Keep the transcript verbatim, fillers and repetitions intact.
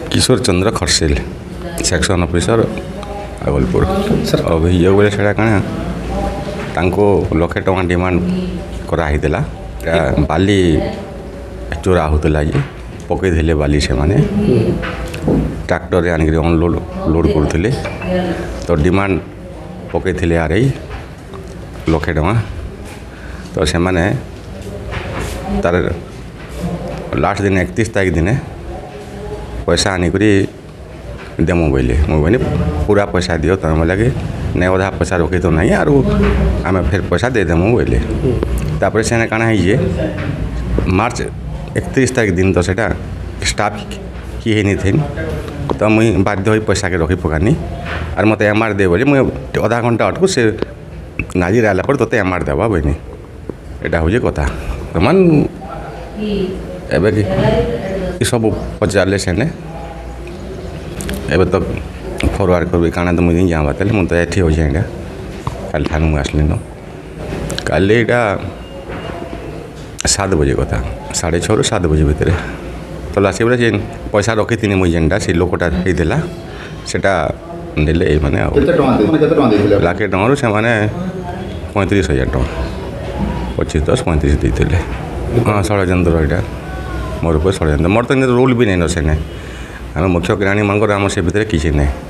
किशोर चंद्र खरसेल section officer Agalpur अभियोग बोले से लक्षे टଙ୍କା डिमांड कराइला बाली चोरा होता ये पकईले बाली से माने ट्रैक्टर आनिक अनलोड लोड करते तो डिमांड पकईले आर आई लक्षे टଙ୍କା तो से माने तार लास्ट दिन इकतीस तारीख दिन पैसा आनिक देमु बोले मुझे पूरा पैसा दियो तुम लगे नहीं अधा पैसा रखी तो नहीं आर आम फिर पैसा दे देमु बोले तापर से काना है मार्च इकतीस तारीख दिन तो सेटा स्टाफ किए नहीं थे तो मुई बाध्य हो पैसा के रखी पकानी और मत एम आर दे बोले मुझे अधा घंटा अटकू से नाजिर आला पर तो एम आर देवा बहनी यहाँ हूँ कथा तो मान एबे कि सब पचारे सेने एबे तो फरवार्ड कर काना तो मुझे जावा तेल मुझे ये हो जाए कल थाना आसली न कल यहाँ सात बजे कथा साढ़े छः सात बजे भितर तो लास्ट बेले जेन पैसा रखी थी मुझे जेनटा से लोकटा होता सेटा देले माने लाखे टकर से मैंने पैंतीस हजार टाँग पच्चीस दस पैंतीस देते हाँ षड्यंत्र यहाँ मोर ऊपर षड्यंत्र मोर तो रोल भी नहीं न सेने आम मुख्य किराणी मानकर आम से भितर किसी नहीं।